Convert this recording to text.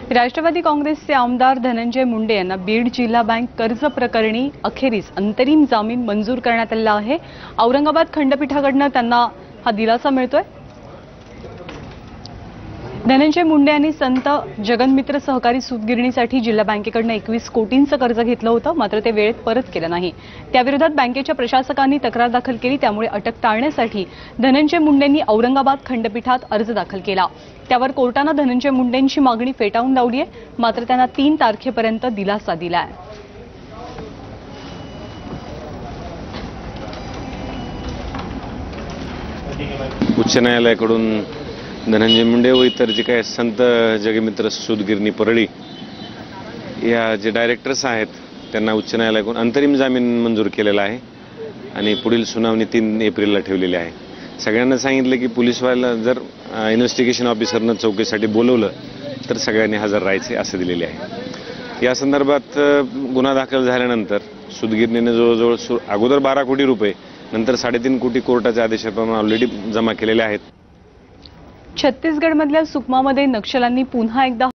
राष्ट्रवादी काँग्रेसचे आमदार धनंजय मुंडे यांना बीड जिल्हा बँक कर्ज प्रकरणी अखेरीस अंतरिम जामीन मंजूर करण्यात आला आहे। औरंगाबाद खंडपीठाकडून त्यांना हा दिलासा मिळतोय। धनंजय मुंडे यांनी संत जगन्मित्र सहकारी सूतगिरणीसाठी जिल्हा बँकेकडून 21 कोटींचं कर्ज घेतलं होतं, मात्र ते वेळेत परत केलं नाही। त्याविरोधात बँकेच्या प्रशासकांनी तक्रार दाखल केली। त्यामुळे अटक टाळण्यासाठी धनंजय मुंडेंनी औरंगाबाद खंडपीठात अर्ज दाखल केला। त्यावर कोर्टाने धनंजय मुंडेंची मागणी फेटाळून लावली आहे, मात्र त्यांना 3 तारखेपर्यंत दिलासा दिला आहे। उच्च न्यायालयाकडून धनंजय मुंडे व इतर जे काही संत जगमित्र सूतगिरणी परळी या जे डायरेक्टर्स आहेत त्यांना उच्च न्यायालयाकडून अंतरिम जामीन मंजूर केलेला आहे आणि पुढील सुनावणी 3 एप्रिलला ठेवलेली आहे। सगळ्यांना सांगितलं की पोलीसवाला जर इन्व्हेस्टिगेशन ऑफिसरनं चौकशीसाठी बोलवलं तर सगळ्यांनी हजर राहायचे असे दिलेले आहे। या संदर्भात गुन्हा दाखल झाल्यानंतर सूतगिरणीने जवळजवळ अगोदर 12 कोटी रुपये नंतर 3.5 कोटी कोर्टाच्या आदेशाप्रमाणे ऑलरेडी जमा केलेले आहेत। छत्तीसगडमधल्या सुकमामध्ये नक्षल्यांनी पुन्हा एकदा